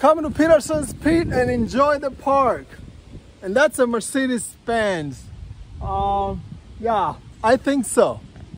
come to Peterson's Pete and enjoy the park. And that's a Mercedes-Benz. Yeah, I think so.